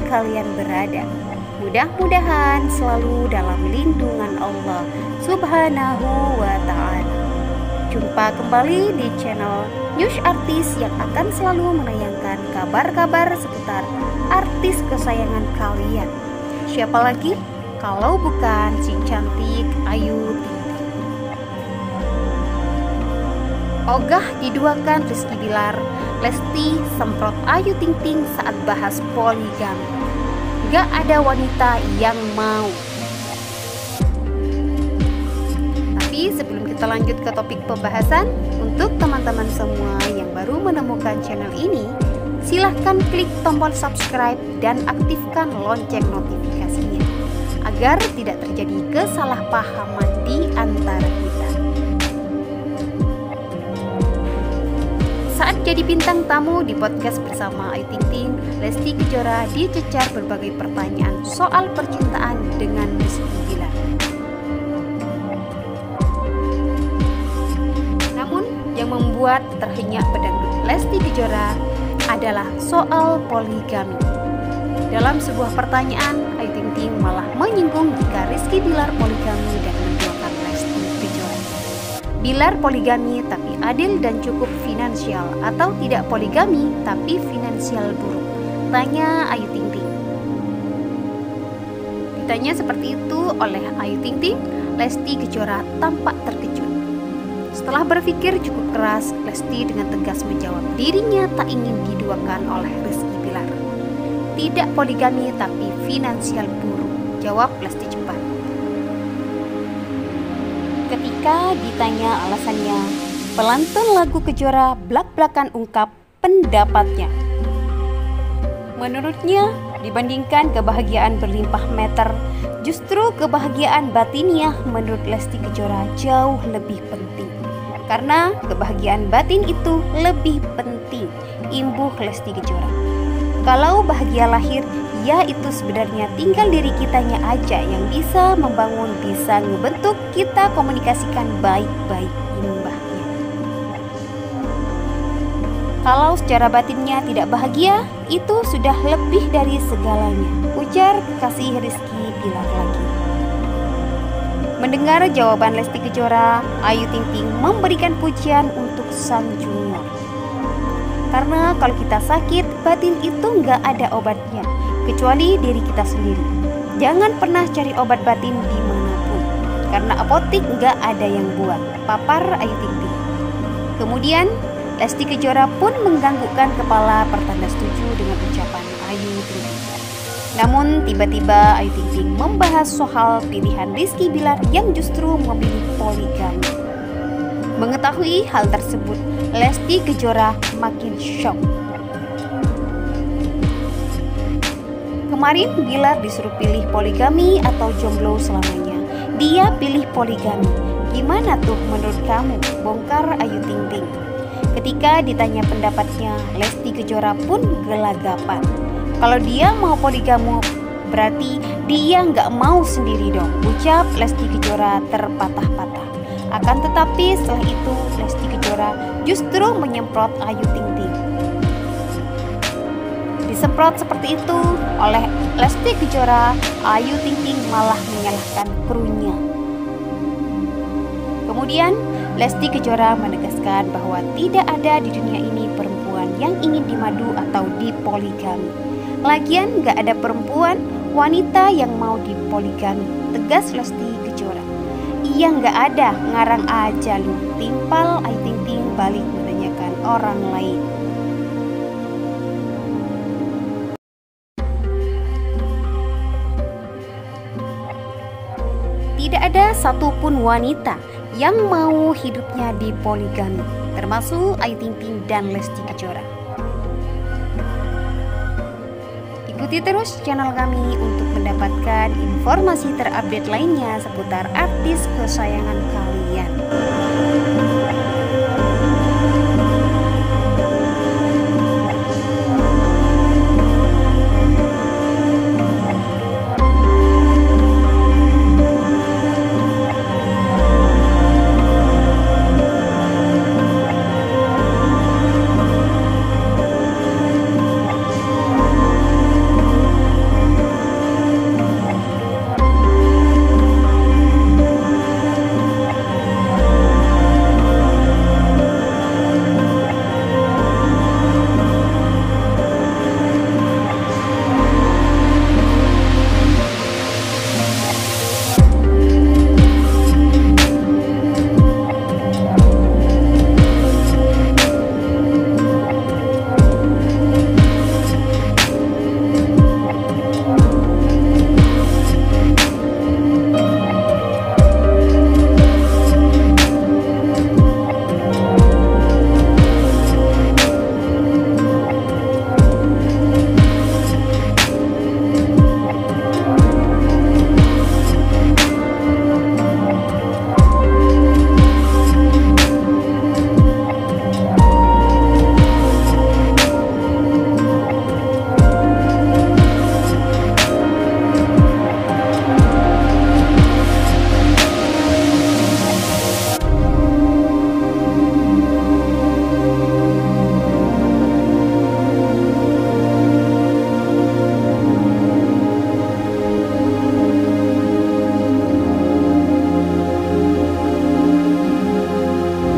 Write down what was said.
kalian berada. Mudah-mudahan selalu dalam lindungan Allah Subhanahu wa Ta'ala. Jumpa kembali di channel News Artis yang akan selalu menayangkan kabar-kabar seputar artis kesayangan kalian. Siapa lagi kalau bukan si cantik Ayu Ting Ting. Ogah diduakan Rizky Bilar, Lesti semprot Ayu Ting Ting saat bahas poligami. Gak ada wanita yang mau. Tapi sebelum kita lanjut ke topik pembahasan, untuk teman-teman semua yang baru menemukan channel ini, silahkan klik tombol subscribe dan aktifkan lonceng notifikasinya agar tidak terjadi kesalahpahaman di antara kita. Saat jadi bintang tamu di podcast bersama Ayu Ting Ting, Lesti Kejora dicecar berbagai pertanyaan soal percintaan dengan Rizky Bilar. Namun yang membuat terhenyak pedangdut Lesti Kejora adalah soal poligami. Dalam sebuah pertanyaan, Ayu Ting Ting malah menyinggung jika Rizky Bilar poligami dan menduakan Lesti Kejora. Bilar poligami tapi adil dan cukup finansial, atau tidak poligami tapi finansial buruk? Tanya Ayu Ting Ting. Ditanya seperti itu oleh Ayu Ting Ting, Lesti Kejora tampak terkejut. Setelah berpikir cukup keras, Lesti dengan tegas menjawab dirinya tak ingin diduakan oleh Rizky Bilar. Tidak poligami tapi finansial buruk, jawab Lesti cepat. Ketika ditanya alasannya, pelantun lagu Kejora blak-blakan ungkap pendapatnya. Menurutnya, dibandingkan kebahagiaan berlimpah meter, justru kebahagiaan batiniah menurut Lesti Kejora jauh lebih penting. Karena kebahagiaan batin itu lebih penting, imbuh Lesti Kejora. Kalau bahagia lahir, ya itu sebenarnya tinggal diri kitanya aja yang bisa membangun, bisa ngebentuk, kita komunikasikan baik-baik, imbahnya. Kalau secara batinnya tidak bahagia, itu sudah lebih dari segalanya, ujar kekasih Rizky Bilar lagi. Mendengar jawaban Lesti Kejora, Ayu Ting Ting memberikan pujian untuk sang junior. Karena kalau kita sakit, batin itu nggak ada obatnya, kecuali diri kita sendiri. Jangan pernah cari obat batin dimanapun, karena apotik nggak ada yang buat, papar Ayu Ting Ting. Kemudian, Lesti Kejora pun menganggukkan kepala pertanda setuju dengan ucapan Ayu Ting Ting. Namun tiba-tiba Ayu Ting Ting membahas soal pilihan Rizky Bilar yang justru memilih poligami. Mengetahui hal tersebut, Lesti Kejora makin shock. Kemarin Bilar disuruh pilih poligami atau jomblo selamanya. Dia pilih poligami. Gimana tuh menurut kamu? Bongkar Ayu Ting Ting. Ketika ditanya pendapatnya, Lesti Kejora pun gelagapan. Kalau dia mau poligami, berarti dia nggak mau sendiri dong, ucap Lesti Kejora terpatah-patah. Akan tetapi setelah itu Lesti Kejora justru menyemprot Ayu Ting Ting. Disemprot seperti itu oleh Lesti Kejora, Ayu Ting Ting malah menyalahkan krunya. Kemudian Lesti Kejora menegaskan bahwa tidak ada di dunia ini perempuan yang ingin dimadu atau dipoligami. Lagian gak ada perempuan, wanita yang mau dipoligami, tegas Lesti Kejora. Iya gak ada, ngarang aja lu, timpal Ayu Ting Ting balik menanyakan orang lain. Tidak ada satupun wanita yang mau hidupnya dipoligami, termasuk Ayu Ting Ting dan Lesti Kejora. Ikuti terus channel kami untuk mendapatkan informasi terupdate lainnya seputar artis kesayangan kalian.